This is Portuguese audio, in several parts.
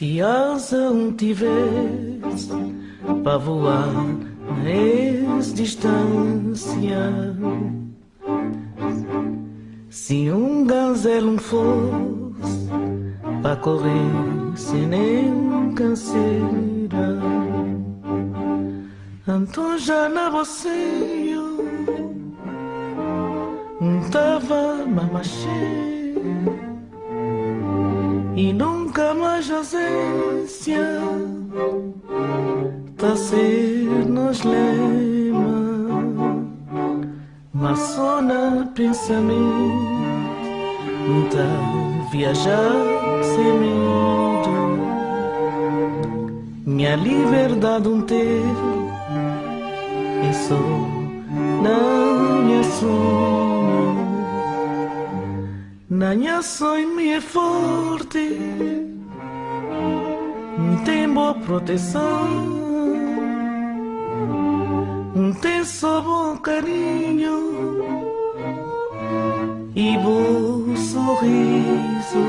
Se asa tivesse para voar na ex-distância, se um gazelo fosse para correr sem nem canseira, então já na você tava mamachê e nunca mais ausência tá ser nos lema, mas só na pensamento tá viajar sem medo. Minha liberdade inteira é só na minha sonho. Na minha sonho me é forte, tem boa proteção, tem só bom carinho e bom sorriso.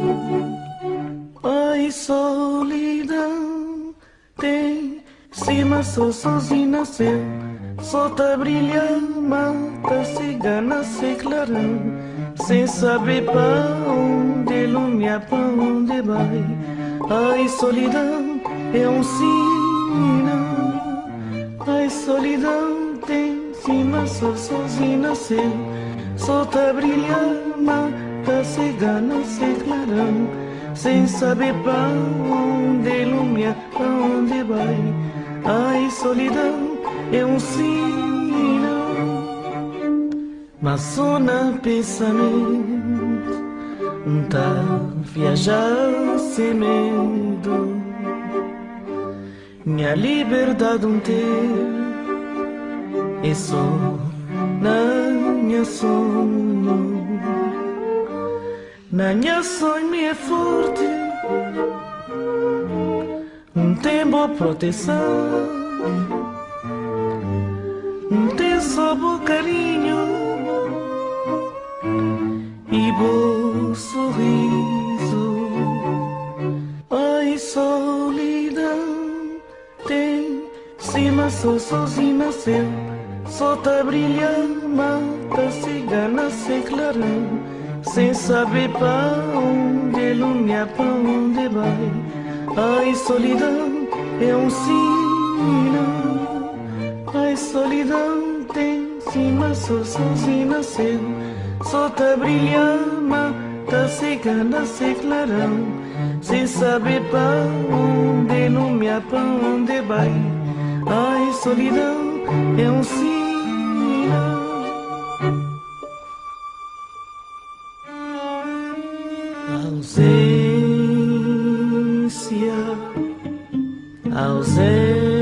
Ai, solidão tem cima só sozinha céu, só tá brilhando, mata cigana sem clarão, sem saber pra onde ilumina, pra onde vai. Ai, solidão é um sinal. Ai, solidão tem cima só sozinha céu, só tá brilhando, mata cigana sem clarão, sem saber pra onde ilumina, pra onde vai. Ai, solidão é um sinal, mas só na pensamento tá viajar sem medo. Minha liberdade inteira é só na minha sonho. Na minha sonho me é forte, tem boa proteção, tem só bom carinho e bom sorriso. Ai, solidão tem cima só sozinha céu, só tá brilhando, mata cigana sem clarão, sem saber pra onde ilumina, pra onde vai. Ai, solidão é um sinal. Ai, solidão tem cima só sozinha céu, só tá brilhando, mata cigana sem clarão, sem saber pra onde ilumina, pra onde vai. Ai, solidão é um sinal. Ausência, ausência.